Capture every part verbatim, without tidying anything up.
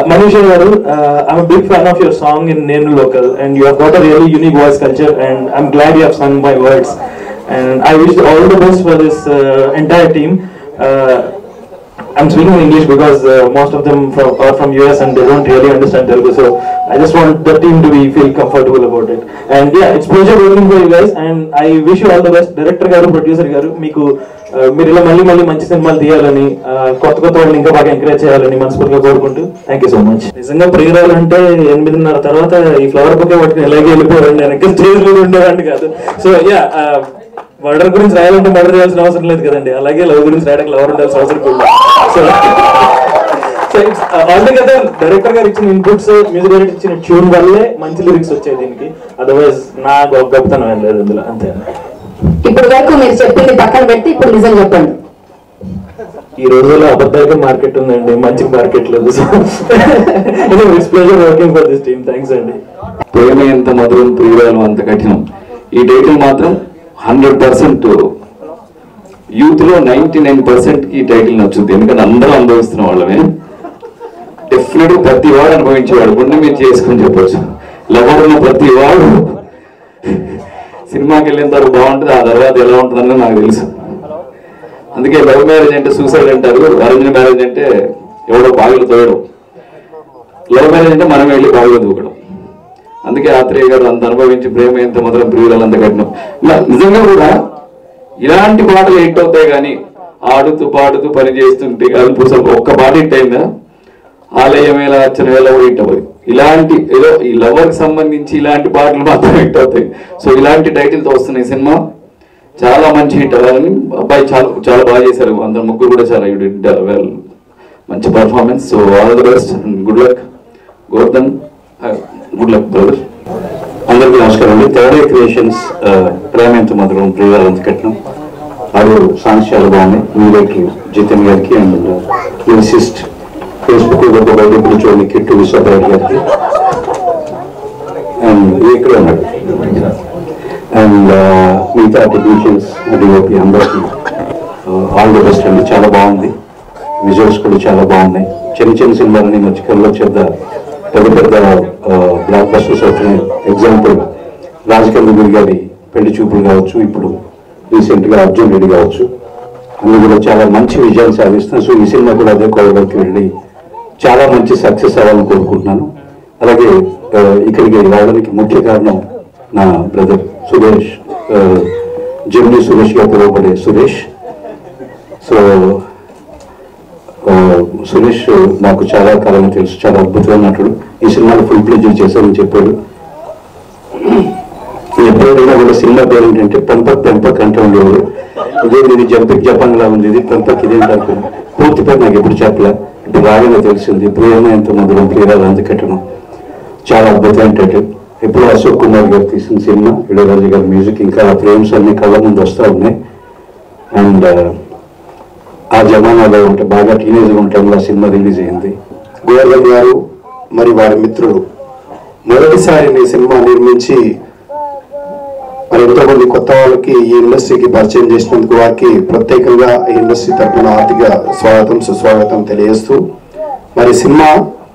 Manisha garu, uh, I'm a big fan of your song in Nenu Local, and you have got a really unique voice culture, and I'm glad you have sung my words. And I wish all the best for this uh, entire team. Uh, I'm speaking in English because uh, most of them from, are from U S and they don't really understand Telugu, so I just want the team to be feel comfortable about it. And yeah, it's pleasure working for you guys, and I wish you all the best. Director garu, producer garu, meeku మీరు ఇలా మళ్ళీ మళ్ళీ మంచి సినిమాలు తీయాలని, కొత్త కొత్త వాళ్ళని ఇంకా బాగా ఎంకరేజ్ చేయాలని మనస్ఫూర్తిగా కోరుకుంటూ థ్యాంక్ యూ సో మచ్. నిజంగా ప్రియురాలంటే ఎనిమిదిన్నర తర్వాత ఈ ఫ్లవర్ బొకే పట్టుకుని ఎలాగే వెళ్ళిపోయాడు, నేను ఇంకా స్టేజ్ మీద ఉండేవాడిని కాదు. సో యా, మర్డర్ గురించి రాయాలంటే మర్డర్ చేయాల్సిన అవసరం లేదు కదండి, అలాగే లవ్ గురించి రాయడానికి లవర్ ఉండాల్సిన అవసరం కూడా. So so it's altogether director గారు ఇచ్చిన ఇన్పుట్స్, మ్యూజిక్ డైరెక్టర్ ఇచ్చిన ట్యూన్ వల్లే మంచి లిరిక్స్ వచ్చాయి దీనికి, అదర్వైజ్ నా గొప్పతనం ఏం లేదు అందులో, అంతే. ఇప్పుడు వరకు మీరు చెప్పింది పక్కన పెట్టి ఇప్పుడు నిజం చెప్పండి. ఈ రోజుల్లో అబద్ధాలకి మార్కెట్ ఉందండి, మంచి మార్కెట్ లేదు. It's pleasure working for this team. Thanks అండి. ప్రేమ ఎంత మధురం ప్రియురాలు అంత కఠినం, ఈ టైటిల్ మాత్రం హండ్రెడ్ పర్సెంట్ యూత్ లో నైన్టీ నైన్ పర్సెంట్ ఈ టైటిల్ నచ్చుద్ది, ఎందుకంటే అందరూ అనుభవిస్తున్న వాళ్ళమే. డెఫినెట్ ప్రతి వాడు అనుభవించేవాడు, గుండె మీరు చేసుకొని చెప్పొచ్చు. లవర్ ఉన్న ప్రతి వాడు సినిమాకి వెళ్ళిన తర్వాత బాగుంటుంది, ఆ తర్వాత ఎలా ఉంటుందని నాకు తెలుసు. అందుకే లవ్ మ్యారేజ్ అంటే సూసైడ్ అంటారు, అరేంజ్ మ్యారేజ్ అంటే ఎవడో బావిలో తోయడం, లవ్ మ్యారేజ్ అంటే మనం వెళ్ళి బావిలో దూకడం. అందుకే ఆత్రేయ గారు అంత అనుభవించి ప్రేమ ఎంత మాత్రం ప్రియురాలు అంత కట్టినాం. నిజంగా కూడా ఇలాంటి పాటలు హిట్ అవుతాయి, కానీ ఆడుతూ పాడుతూ పని చేస్తుంటే అల్పుసలు ఒక్క పాట హిట్ అయిందా, ఆలయం వేళ అర్చన వేళ కూడా హిట్ అవ్వదు. ఇలాంటి ఏదో ఈ లవర్ కి సంబంధించి ఇలాంటి పాటలు మాత్రం హిట్ అవుతాయి. సో ఇలాంటి టైటిల్తో వస్తున్నాయి సినిమా, చాలా మంచి హిట్ అవ్వాలని. అబ్బాయి చాలా చాలా బాగా చేశారు, అందరు ముగ్గురు కూడా చాలా యూ డిడ్ వెల్, మంచి performance. So all the best, good luck Govardhan, good luck brother. అందరికీ నమస్కారం అండి. థర్డ్ ఏ క్రియేషన్స్ ప్రేమ ఎంత మధురం ప్రియురాలు అంత కట్నం, ఆరు సాంగ్స్ చాలా బాగున్నాయి. మ్యూజిక్ జితన్ గారికి అండ్ లిరిసిస్ట్ ఫేస్బుక్ ఇప్పుడు చూడండి కిట్టు విశ్వనాథ్ గారికి అండ్ ఇక్కడే ఉన్నాడు, అండ్ మిగతా టెక్నీషియన్స్ డిఓపి అందరికీ ఆల్ ది బెస్ట్ అండి. చాలా బాగుంది, విజువల్స్ కూడా చాలా బాగున్నాయి. చిన్న చిన్న సినిమాలని మధ్యకాలంలో చేద్ద పెద్ద పెద్ద బ్లాక్ బస్టర్స్ అవుతున్నాయి. ఎగ్జాంపుల్ రాజకీయ గారి పెళ్లి చూపులు కావచ్చు, ఇప్పుడు రీసెంట్గా అర్జున్ రెడ్డి కావచ్చు, అన్ని కూడా చాలా మంచి విజయాలు సాధిస్తున్నాయి. సో ఈ సినిమా కూడా అదే కోవలోకి వెళ్ళి చాలా మంచి సక్సెస్ అవ్వాలని కోరుకుంటున్నాను. అలాగే ఇక్కడికి రావడానికి ముఖ్య కారణం నా బ్రదర్ సురేష్, జెమిని సురేష్ గా పిలువబడే సురేష్. సో సురేష్ నాకు చాలా కాలంగా తెలుసు, చాలా అద్భుతమైన నటుడు. ఈ సినిమాలో ఫుల్ ప్లేజర్ చేశారని చెప్పాడు. ఎప్పుడైనా కూడా సినిమా పేరు ఏంటంటే పెంపక్ పెంపక్ అంటే ఉండేవాడు. ఇదే ఇది జంపిక్ జపాన్ లా ఉంది, ఇది పెంపక్ ఇదేంటంటే పూర్తి పేరు నాకు ఎప్పుడు చెప్పలే, ఇప్పుడు రాగానే తెలిసింది. ప్రేమ ఎంత మధురం ప్రియురాలు అంత కట్టడం, చాలా అద్భుతమైన టైటిల్. ఎప్పుడు అశోక్ కుమార్ గారు తీసిన సినిమా, ఇళయరాజా గారి మ్యూజిక్, ఇంకా ఫ్రేమ్స్ అన్ని కళ్ళ ముందు వస్తూ ఉన్నాయి. అండ్ ఆ జమానాలో ఉంటే బాగా టీనేజ్గా ఉంటాం సినిమా రిలీజ్ అయింది. గోవర్ధన్ గారు మరి వారి మిత్రులు మొదటిసారి ఈ సినిమా నిర్మించి మరి ఎంతోమంది కొత్త వాళ్ళకి ఈ ఇండస్ట్రీకి పరిచయం చేసినందుకు వారికి ప్రత్యేకంగా ఈ ఇండస్ట్రీ తరఫున ఆర్థిక స్వాగతం సుస్వాగతం తెలియజేస్తూ, మరి సినిమా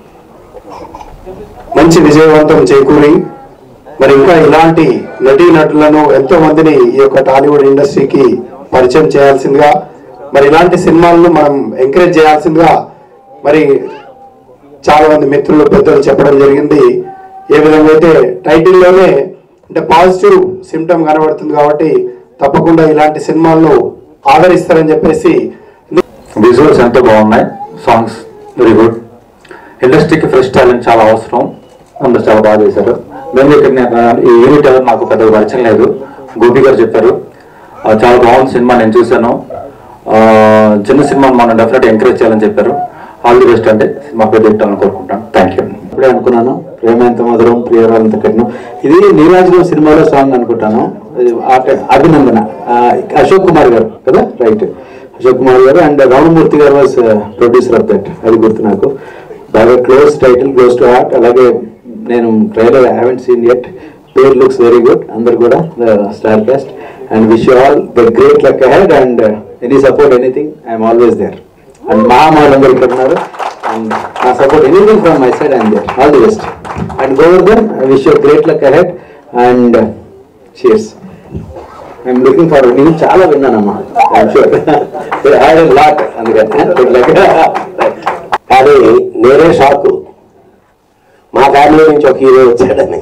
మంచి విజయవంతం చేకూరి మరి ఇంకా ఇలాంటి నటీ నటులను ఎంతో మందిని ఈ యొక్క టాలీవుడ్ ఇండస్ట్రీకి పరిచయం చేయాల్సిందిగా, మరి ఇలాంటి సినిమాలను మనం ఎంకరేజ్ చేయాల్సిందిగా మరి చాలా మంది మిత్రులు పెద్దలు చెప్పడం జరిగింది. ఏ విధంగా అయితే టైటిల్లోనే అంటే పాజిటివ్ సిమ్టమ్ కనబడుతుంది కాబట్టి తప్పకుండా ఇలాంటి సినిమాలను ఆదరిస్తారని చెప్పేసి. విజువల్స్ ఎంతో బాగున్నాయి, సాంగ్స్ వెరీ గుడ్. ఇండస్ట్రీకి ఫ్రెష్ టాలెంట్ చాలా అవసరం, అందరూ చాలా బాగా చేశారు. మేము ఇక్కడ ఈ యూనిట్ ఎవరు నాకు పెద్దగా పరిచయం లేదు, గోపి గారు చెప్పారు. చాలా బాగుంది సినిమా, నేను చూశాను. చిన్న సినిమాను మనం డెఫినెట్ ఎంకరేజ్ చేయాలని చెప్పారు. ఆల్ ది బెస్ట్ అంటే సినిమా పేరు చెప్తాను కోరుకుంటాను. Thank you. ఇప్పుడే అనుకున్నాను ప్రేమ ఎంత మధురం ప్రియురాలు అంత కట్నం, ఇది నీరాజనం సినిమాలో సాంగ్ అనుకుంటాను. అభినందన అశోక్ కుమార్ గారు కదా, రైట్, అశోక్ కుమార్ గారు అండ్ రామమూర్తి గారు వాజ్ ప్రొడ్యూసర్ ఆఫ్ దట్, అది గుర్తు నాకు. బాగా close title, close to heart. అలాగే నేను trailer I haven't seen yet, pair looks very good, అందరు కూడా star cast. And wish you all the great luck ahead and any support anything I'm always there. అండ్ మా వాళ్ళందరూ ఇక్కడ ఉన్నారు, And uh, support anything from my side, I'm there. All the best. And Govardhan, I wish you a great luck ahead. And uh, cheers. I'm looking forward. You chala vinnanamma. I'm sure. I had a lot. Good luck. కానీ నేనే షాకు మా family నుంచి ఒక hero వచ్చాడని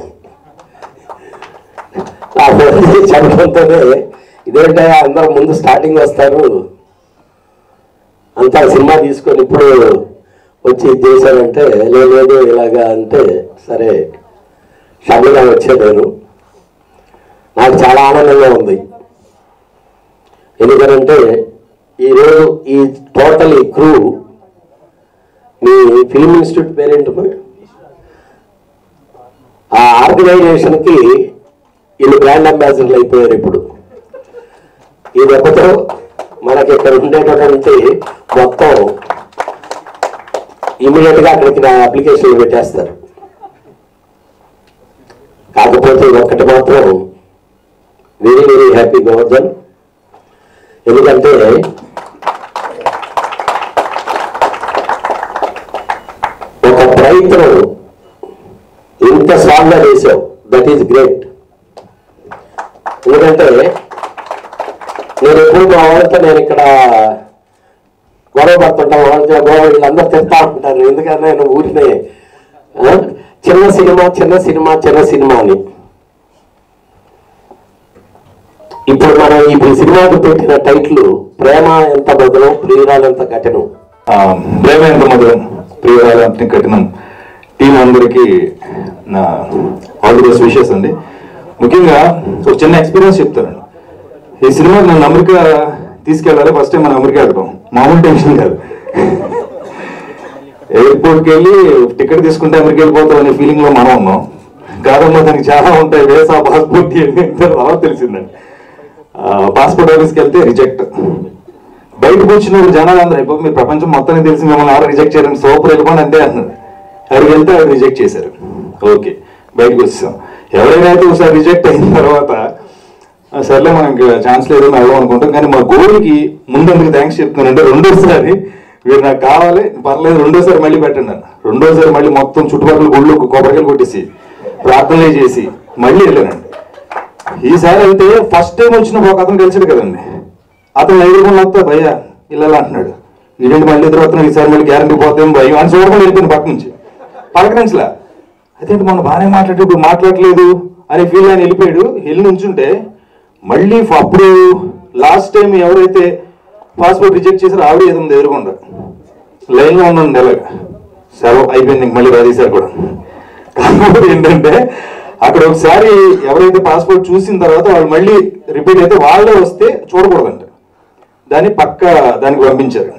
ఆ phone చెప్పడంతోనే ఇదేంటే అందరూ ముందు starting వస్తారు అంతా సినిమా తీసుకొని ఇప్పుడు వచ్చి ఇది చేశారంటే లేదు ఇలాగా అంటే సరే షాబుగా వచ్చేదాను నాకు చాలా ఆనందంగా ఉంది ఎందుకంటే ఈరోజు ఈ టోటల్ ఈ క్రూ మీ ఫిల్మ్ ఇన్స్టిట్యూట్ పేరేంటమ్మా ఆ ఆర్గనైజేషన్కి వీళ్ళు బ్రాండ్ అంబాసిడర్లు అయిపోయారు ఇప్పుడు ఈ దెబ్బతో మనకి ఇక్కడ ఉండేటటువంటి మొత్తం ఇమీడియట్గా అక్కడికి నా అప్లికేషన్ పెట్టేస్తారు కాకపోతే ఒక్కటి మాత్రం వెరీ వెరీ హ్యాపీ గోవర్ధన్ ఎందుకంటే ఒక ప్రయత్నం ఇంత స్ట్రాంగ్గా చేసావు దట్ ఈస్ గ్రేట్ ఎందుకంటే నేను ఎప్పుడు మా వాళ్ళతో నేను ఇక్కడ గొడవ పడుతుంటాను వాళ్ళతో గొడవ వీళ్ళందరూ తిడతా ఉంటాను ఎందుకంటే నేను ఊరినే చిన్న సినిమా చిన్న సినిమా చిన్న సినిమా అని ఇప్పుడు మనం ఈ సినిమాకు పెట్టిన టైటిల్ ప్రేమ ఎంత మధురం ప్రియురాలు ఎంత కఠినం ప్రేమ ఎంత మధురం ప్రియురాలు ఎంత కఠినం టీం అందరికీ నా ఆల్ ది బెస్ట్ విషెస్ అండి ముఖ్యంగా ఒక చిన్న ఎక్స్పీరియన్స్ చెప్తానండి ఈ సినిమా నన్ను అమెరికా తీసుకెళ్ళాలి ఫస్ట్ టైం మనం అమెరికా వెళ్తాం మామూలు టెన్షన్ కాదు ఎయిర్పోర్ట్కి వెళ్ళి టికెట్ తీసుకుంటే అమెరికా వెళ్ళిపోతాం అనే ఫీలింగ్ లో మనం ఉన్నాం కాదమ్మా దానికి చాలా ఉంటాయి వేసా పాస్పోర్ట్ తర్వాత తెలిసిందండి పాస్పోర్ట్ ఆఫీస్కి వెళ్తే రిజెక్ట్ బయటకు వచ్చిన జనాలు అందరూ అయిపో మీరు ప్రపంచం మొత్తానికి తెలిసి మిమ్మల్ని ఆరు రిజెక్ట్ చేయడం సూపర్ వెళ్ళిపోండి అంతే అన్నారు అక్కడికి వెళ్తే అవి రిజెక్ట్ చేశారు ఓకే బయటకు వచ్చేసాం ఎవరైనా అయితే ఒకసారి రిజెక్ట్ అయిన తర్వాత సర్లే మనకి ఛాన్స్ లేదని అవ్వం అనుకుంటాం కానీ మా గోల్కి ముందందుకు థ్యాంక్స్ చెప్తున్నానంటే రెండోసారి వీరు నాకు కావాలి పర్లేదు రెండోసారి మళ్ళీ పెట్టండి అన్న రెండోసారి మళ్ళీ మొత్తం చుట్టుపక్కల గుళ్ళు కొబ్బరికాయలు కొట్టేసి ప్రార్థనలే చేసి మళ్ళీ వెళ్ళానండి ఈసారి అయితే ఫస్ట్ టైం వచ్చిన ఒక అతను కలిసాడు కదండి అతను ఎదుర్కొని వస్తా భయ్యా ఇలా అంటున్నాడు ఇదేంటి మళ్ళీ ఎదురు వస్తున్నాడు ఈసారి మళ్ళీ గ్యారంటీ పోతాం భయం అని చూడకుండా వెళ్ళిపోయింది పక్క నుంచి పలకరించలా అదేంటి మొన్న బాగానే మాట్లాడి ఇప్పుడు మాట్లాడలేదు అనే ఫీల్ ఆయన వెళ్ళిపోయాడు వెళ్ళి నుంచుంటే మళ్ళీ అప్పుడు లాస్ట్ టైం ఎవరైతే పాస్పోర్ట్ రిజెక్ట్ చేశారో ఆవిడ ఏదో ఉంది ఎదురుకుండా లైన్లో ఉండండి ఎలాగ సెలవు అయిపోయింది మళ్ళీ రాదీసారి కూడా కాకపోతే ఏంటంటే అక్కడ ఒకసారి ఎవరైతే పాస్పోర్ట్ చూసిన తర్వాత వాళ్ళు మళ్ళీ రిపీట్ అయితే వాళ్ళే వస్తే చూడకూడదంట దాన్ని పక్క దానికి పంపించారు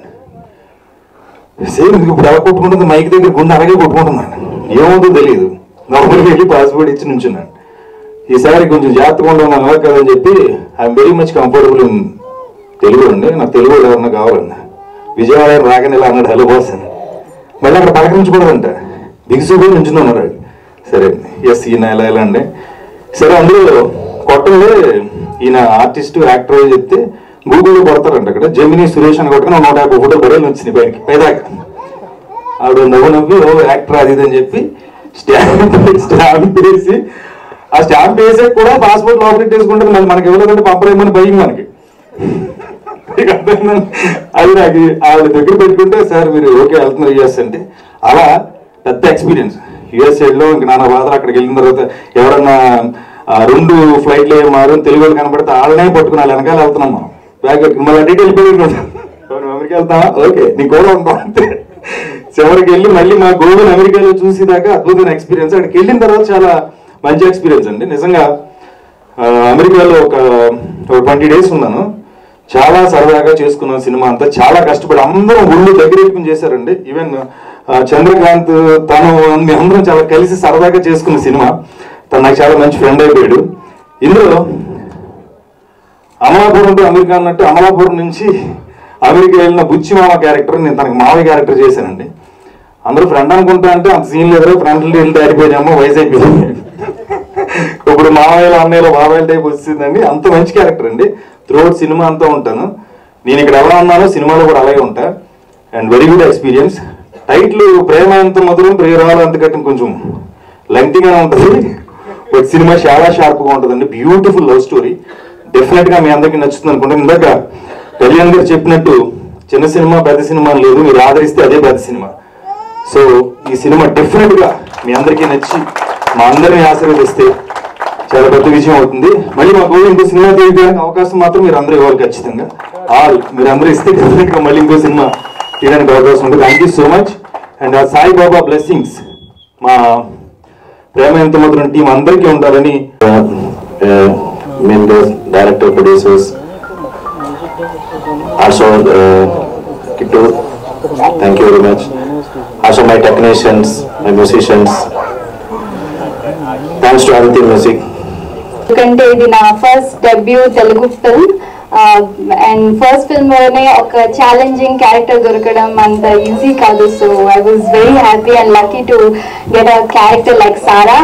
సేమ్ ఇప్పుడు ఎలా కొట్టుకుంటుంది మైక్ దగ్గర గుండె అలాగే కొట్టుకుంటున్నాను ఏమవుతుందో తెలియదు నార్మల్గా వెళ్ళి పాస్పోర్ట్ ఇచ్చి నుంచున్నాను ఈసారి కొంచెం జాగ్రత్తగా ఉండడం అలా కదని చెప్పి I'm very much comfortable in Telugu అండి నాకు తెలుగు ఎవరన్నా కావాలండి విజయవాడ రాగానే ఇలా అన్నాడు హలో బాస్ అని మళ్ళీ అక్కడ పలకరించకూడదంట దిగుసుకొని నుంచుని ఉన్నారు సరే ఎస్ ఈయన ఎలా ఎలా అండి సరే అందులో కొట్టలే ఈయన ఆర్టిస్ట్ యాక్టర్ చెప్తే గూగుల్లో కొడతారంట అక్కడ జమిని సురేష్ అని కొట్టుకుని నూట యాభై ఫోటోలు బరేలు వచ్చినాయి బయటికి పైదాకా ఆవిడ నవ్వు నవ్వి ఓ యాక్టర్ అది ఇది అని చెప్పి స్టాంప్ స్టాంప్ వేసి ఆ స్టాంప్ వేసే కూడా పాస్పోర్ట్ లోపలికి తీసుకుంటుంది మళ్ళీ మనకి ఇవ్వలేదంటే పంపలేమని భయం మనకి అది నాకు ఆవిడ దగ్గర పెట్టుకుంటే సార్ మీరు ఓకే వెళ్తున్నారు యూఎస్ అంటే అలా పెద్ద ఎక్స్పీరియన్స్ యూఎస్ లో ఇంక నాన్న బాధలు అక్కడికి వెళ్ళిన తర్వాత ఎవరన్నా రెండు ఫ్లైట్లు మారు తెలుగు వాళ్ళు కనబడితే వాళ్ళనే పట్టుకుని వాళ్ళు వెనకాల వెళ్తున్నాం మనం బ్యాగ్ మళ్ళీ అడిగి వెళ్ళిపోయి అమెరికా వెళ్తావా ఓకే నీ గోవా ఉంటాం అంతే చివరికి వెళ్ళి మళ్ళీ మా గోవాని అమెరికాలో చూసేదాకా అద్భుతమైన ఎక్స్పీరియన్స్ అక్కడికి వెళ్ళిన తర్వాత చాలా మంచి ఎక్స్పీరియన్స్ అండి నిజంగా అమెరికాలో ఒక ట్వంటీ డేస్ ఉన్నాను చాలా సరదాగా చేసుకున్నాను సినిమా అంతా చాలా కష్టపడి అందరం ఒళ్ళు దగ్గర చేశారండి ఈవెన్ చంద్రకాంత్ తను అందరం చాలా కలిసి సరదాగా చేసుకున్న సినిమా తను నాకు చాలా మంచి ఫ్రెండ్ అయిపోయాడు ఇందులో అమలాపురం టు అమెరికా అన్నట్టు అమలాపురం నుంచి అమెరికా వెళ్ళిన బుచ్చి మామ క్యారెక్టర్ నేను తనకు మామయ్య క్యారెక్టర్ చేశానండి అందరూ ఫ్రెండ్ అనుకుంటా అంటే అంత సీన్ లేదు ఫ్రెండ్లు వెళ్తే అయిపోయామో వయసు అయిపోయింది ఇప్పుడు మామయ్యలో అన్నయ్యలో బాబాయ్ టైప్ వచ్చిందండి అంత మంచి క్యారెక్టర్ అండి త్రూఅవుట్ సినిమా అంతా ఉంటాను నేను ఇక్కడ ఎలా ఉన్నానో సినిమాలో కూడా అలాగే ఉంటా and very good experience title Prema Entha Madhuram ప్రియరాలు అంత కట్టిన కొంచెం లెంగ్తీగానే ఉంటుంది, బట్ సినిమా చాలా షార్ప్గా ఉంటుందండి. Beautiful love story. డెఫినెట్గా మీ అందరికీ నచ్చుతుంది అనుకుంటాను. ఇందాక కళ్యాణ్ గారు చెప్పినట్టు చిన్న సినిమా పెద్ద సినిమా లేదు, మీరు ఆదరిస్తే అదే పెద్ద సినిమా. సో ఈ సినిమా డెఫినెట్గా మీ అందరికీ నచ్చి మా అందరినీ ఆశీర్వదిస్తే చాలా పెద్ద విషయం అవుతుంది. మళ్ళీ మాకు ఇంకో సినిమా తీయడానికి అవకాశం మాత్రం మీరు అందరూ ఇవ్వాలి ఖచ్చితంగా. ఆల్ మీరు అందరూ ఇస్తే డెఫినెట్గా మళ్ళీ ఇంకో సినిమా తీయడానికి అవకాశం ఉంటుంది. Thank you so much. And ఆ సాయిబాబా బ్లెస్సింగ్స్ మా ప్రేమ ఎంత మాత్రం టీం అందరికీ ఉండాలని members, director, producers, also uh, Kittu, thank you very much. Also my technicians, my musicians. Thanks to Aditya Music. ఎందుకంటే ఇది నా first debut Telugu film and first film లోనే ఒక ఛాలెంజింగ్ క్యారెక్టర్ దొరకడం అంత ఈజీ కాదు. So I was very happy and lucky to get a character like Sara.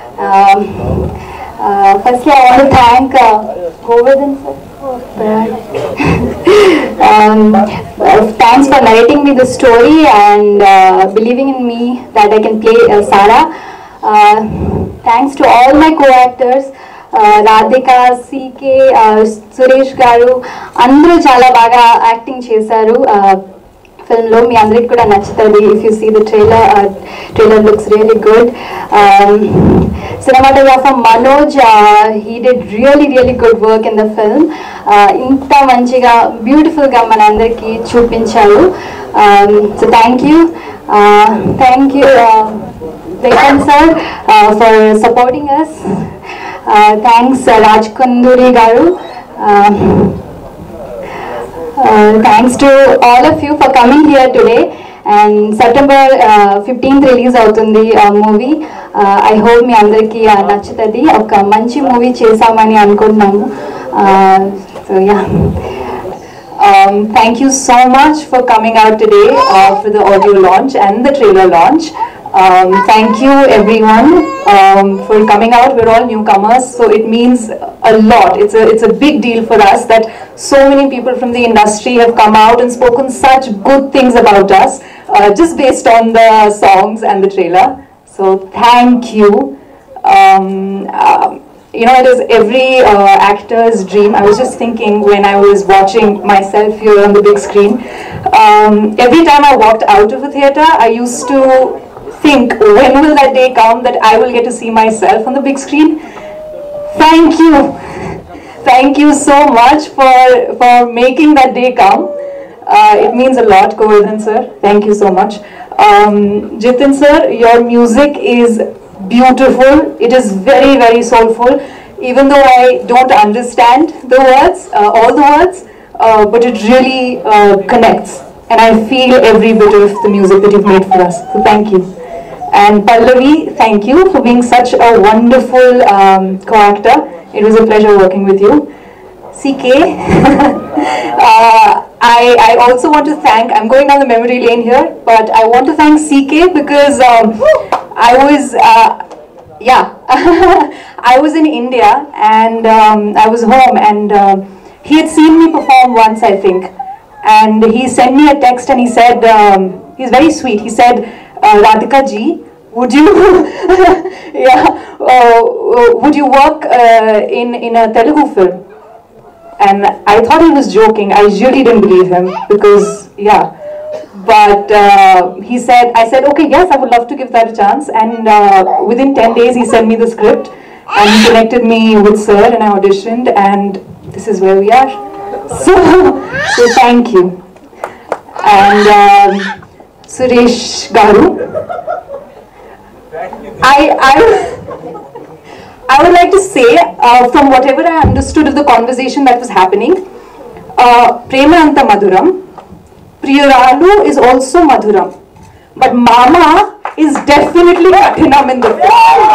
Firstly I want to thank Govardhan sir. Um, uh, thanks for narrating me the story and uh, believing in me that I can play uh, Sara. Uh, thanks to all my co-actors, uh, Radhika, C K, uh, Suresh Garu, andru chala baga acting chesaru. Uh, film lo మీ అందరికి కూడా నచ్చుతుంది. If you see the trailer, uh, trailer looks really good. Um, cinematographer Manoj, uh, he did really really good work in the film. Uh, ఇంత మంచిగా beautiful గా మన అందరికి చూపించారు. Um, so thank you, uh, thank you uh, Vikram sir uh, for supporting us. Uh, thanks uh, Raj Kunduri garu. Uh, Uh, thanks to all of you for coming here today. And September uh, fifteenth release అవుతుంది movie. I hope మీ అందరికి నచ్చుతుంది. ఒక మంచి movie చేసామని అనుకుంటున్నాము. So yeah, thank you so much for coming out today uh, for the audio launch and the trailer launch. Um, thank you everyone um, for coming out. We're all newcomers, so it means a lot. It's a it's a big deal for us that so many people from the industry have come out and spoken such good things about us uh, just based on the songs and the trailer. So thank you. Um, um, you know, it is every uh, actor's dream. I was just thinking when I was watching myself here on the big screen, um, every time I walked out of a theatre, I used to think, when will that day come that I will get to see myself on the big screen? Thank you. Thank you so much for, for making that day come. Uh, it means a lot, Govardhan sir. Thank you so much. Um, Jitin sir, your music is beautiful. It is very, very soulful. Even though I don't understand the words, uh, all the words, uh, but it really uh, connects. And I feel every bit of the music that you've made for us. So thank you. And Pallavi, thank you for being such a wonderful um, co-actor. It was a pleasure working with you. C K, uh, I, I also want to thank, I'm going down the memory lane here, but I want to thank C K because um, I was, uh, yeah, I was in India and um, I was home and uh, he had seen me perform once, I think. And he sent me a text and he said, um, he's very sweet, he said, uh, Radhika ji, would you, yeah, uh, would you work uh, in, in a Telugu film? And I thought he was joking. I really didn't believe him because, yeah. But uh, he said, I said, okay, yes, I would love to give that a chance. And uh, within ten days, he sent me the script and he connected me with sir and I auditioned and this is where we are. So, so thank you. And um, Suresh Garu, I, I, I would like to say, uh, from whatever I understood of the conversation that was happening, uh, Prema Anta Madhuram, Priyaralu is also Madhuram, but Mama is definitely Kathinam in the film.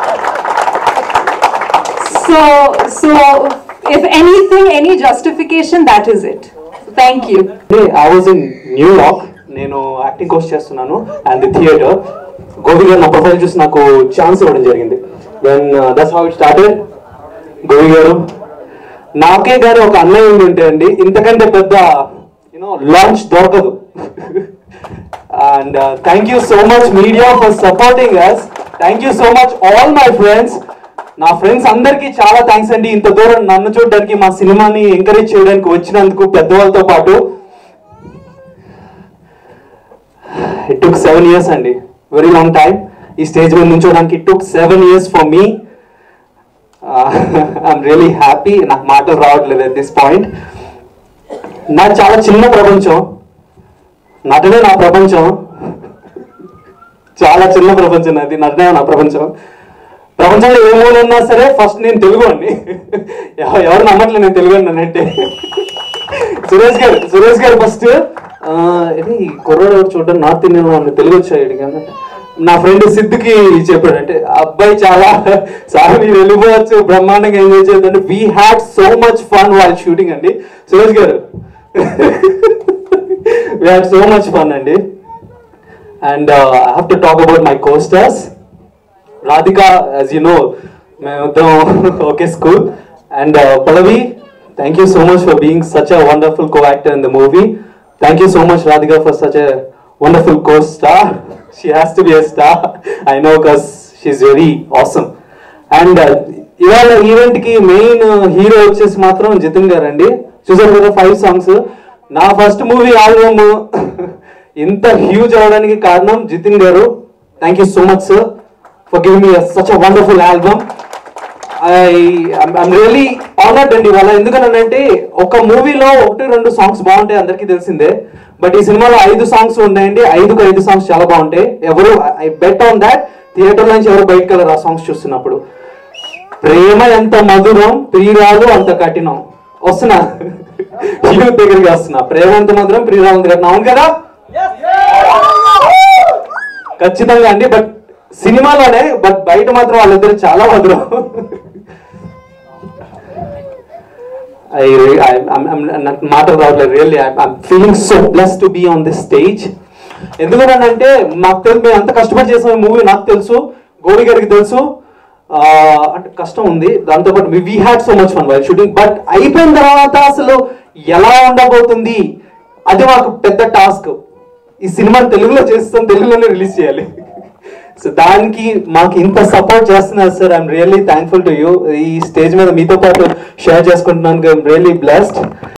So, so if anything, any justification, that is it. Thank you. I was in New York. నేను acting course చేస్తున్నాను and the theatre Gopi గారు నా profile చూసి నాకు chance ఇవ్వడం జరిగింది. Then that's how it started. Gopi గారు నాకే గారు ఒక అన్నయ్య ఉండి ఉంటే అండి ఇంతకంటే పెద్ద యూనో లాంచ్ దొరకదు. And uh, thank you so much media for supporting us. Thank you so much all my friends. నా ఫ్రెండ్స్ అందరికీ చాలా థ్యాంక్స్ అండి. ఇంత దూరం నన్ను చూడడానికి, మా సినిమాని ఎంకరేజ్ చేయడానికి వచ్చినందుకు పెద్దవాళ్ళతో పాటు. ఇట్ టుక్ సెవెన్ ఇయర్స్ అండి, వెరీ లాంగ్ టైం ఈ స్టేజ్ మీద నుంచోడానికి. It took seven years for me. I'm really happy. నాకు మాటలు రావట్లేదు అట్ దిస్ పాయింట్. నాకు చాలా చిన్న ప్రపంచం, నటనే నా ప్రపంచం. చాలా చిన్న ప్రపంచం నాది, నటనే నా ప్రపంచం. ప్రపంచంలో ఏ మూల ఉన్నా సరే ఫస్ట్ నేను తెలుగు అండి. ఎవరు నమ్మట్లేదు నేను తెలుగు అన్నానంటే. సురేష్ గారు సురేష్ గారు ఫస్ట్ ఇది కుర్రాడు ఎవరు చూడడం నార్త్ ఇండియన్ వాళ్ళు తెలుగు వచ్చాడు కానీ నా ఫ్రెండ్ సిద్ధికి చెప్పాడు. అంటే అబ్బాయి చాలా సార్ మీరు వెళ్ళిపోవచ్చు, బ్రహ్మాండంగా ఎంజాయ్ చేయొద్దంటే. We had so much fun వాళ్ళ షూటింగ్ అండి. సురేష్ గారు we had so much fun అండి. And I have to talk about my costars. Radhika, as you know, మేమిద్దరం okay school. And Pallavi, thank you so much for being such a wonderful co actor in the movie. Thank you so much Radhika for such a wonderful co-star. She has to be a star, I know, because she's very awesome. And ఇవాళ event కి main hero వచ్చేసి మాత్రం జితిన్ గారు అండి. చూసారు కదా five songs. నా first movie album ఇంత హ్యూజ్ అవడానికి కారణం జితిన్ గారు. Thank you so much sir for giving me such a wonderful album. I I'm really honoured అండి ఇవాళ. ఎందుకనంటే ఒక మూవీలో ఒకటి రెండు సాంగ్స్ బాగుంటాయి అందరికీ తెలిసిందే, బట్ ఈ సినిమాలో ఐదు సాంగ్స్ ఉన్నాయండి. ఐదుకు ఐదు సాంగ్స్ చాలా బాగుంటాయి. ఎవరు I bet on that theatre నుంచి ఎవరు బయటకు వెళ్ళరు ఆ సాంగ్స్ చూస్తున్నప్పుడు. ప్రేమ ఎంత మధురం, ప్రియురాలు అంత కఠినం. వస్తున్నా హీరో దగ్గరికి వస్తున్నా. ప్రేమ ఎంత మధురం, ప్రియురాలు అంత కఠినం. అవును కదా? ఖచ్చితంగా అండి. బట్ సినిమాలోనే, బట్ బయట మాత్రం వాళ్ళిద్దరు చాలా మధురం. నాకు మాటలు రావట్లేదు. Really I'm feeling so bless to be on this stage. ఎందుకనంటే మాకు తెలుసు, మేము ఎంత కష్టపడి చేసాం ఈ మూవీ నాకు తెలుసు, గోవి గారికి తెలుసు. అంటే కష్టం ఉంది, దాంతోపాటు we had so much fun while shooting. But అయిపోయిన తర్వాత అసలు ఎలా ఉండబోతుంది అది మాకు పెద్ద టాస్క్. ఈ సినిమాని తెలుగులో చేస్తాం, తెలుగులోనే రిలీజ్ చేయాలి. సో దానికి మాకు ఇంత సపోర్ట్ చేస్తున్నారు sir. I'm really thankful to you. ఈ స్టేజ్ మీద మీతో పాటు షేర్ చేసుకుంటున్నాను. I'm really blessed.